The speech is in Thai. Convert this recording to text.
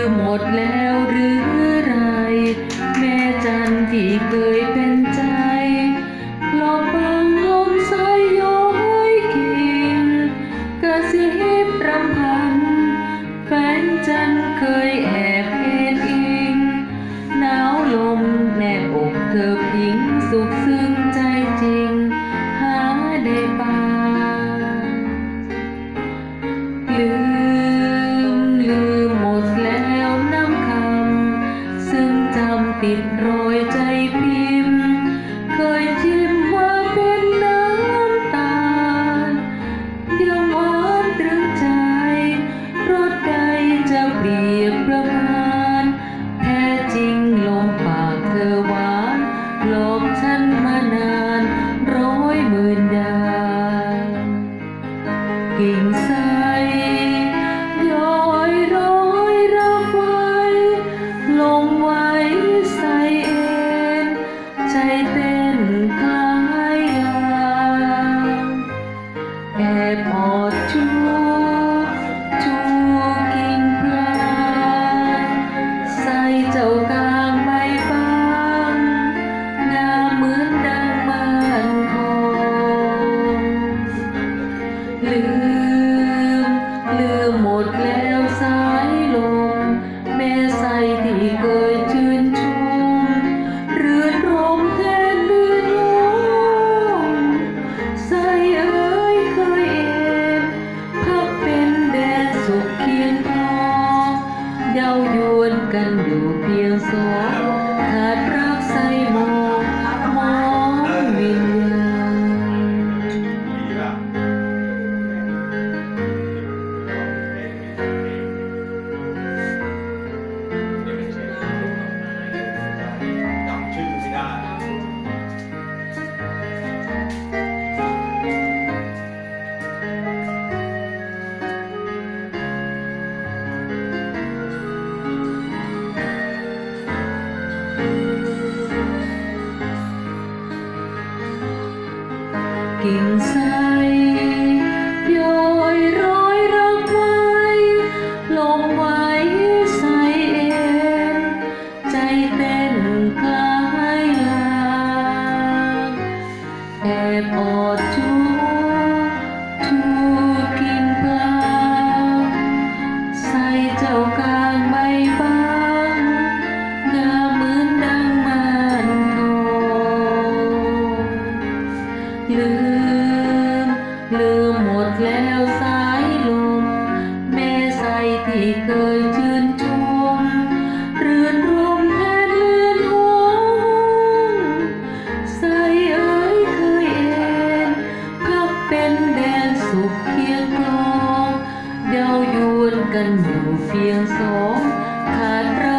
มหมดแล้วหรือไรแม่จันที่เคยเป็นใจหลอกบังลมสายย้อยกิ่งกระซิบรำพันแฟนจันเคยแอบเอ็นอิงหนาวลมแนบอกเธอพิงสุขซึ้งใจจริงหาได้ปาลืมหมดแล้วน้ำคำซึ่งจำติดรอยใจพิมพ์เคยชิมว่าเป็นน้ำตาลยังหวานตรึงใจรสใดจะเปรียบประมาณแท้จริงลมปากเธอหวานหลอกฉันมานานร้อยหมื่นยามกิ่งไทรย้อยร้อยรักไว้ลงไว้ใส่เอ็นใจเต้นคล้ายลางแอบอดจูกิ่งพลางใส่เจ้ากลางใบฟางงามเหมือนดังม่านทองลืมหมดแล้วสายลมแม่ใส่ที่เคยชื่นชมรื่นรมแทนลื่นลมใส่เอ๋ยเคยเอ็นพักเป็นแดนสุขเคียงพอเย้ายวนกันอยู่เพียงสองขาดรักใส่มองวิญญาณจำชื่อไม่ได้กิ่งไทรย้อยร้อยรักไว้ลงไว้ใส่เอ็นใจเต้นคล้ายลางแอบอดจูกิ่งพลางใส่เจ้ากลางใบฟางงามเหมือนดังม่านทองลืมหมดแล้วสายลมแม่ใส่ที่เคยชื่นชมรื่นรมแทนเลื่อนหงใส่เอ๋ยเคยเอ็นพักเป็นแดนสุขเคียงครองเย้ายวนกันอยู่เพียงสองขาดรั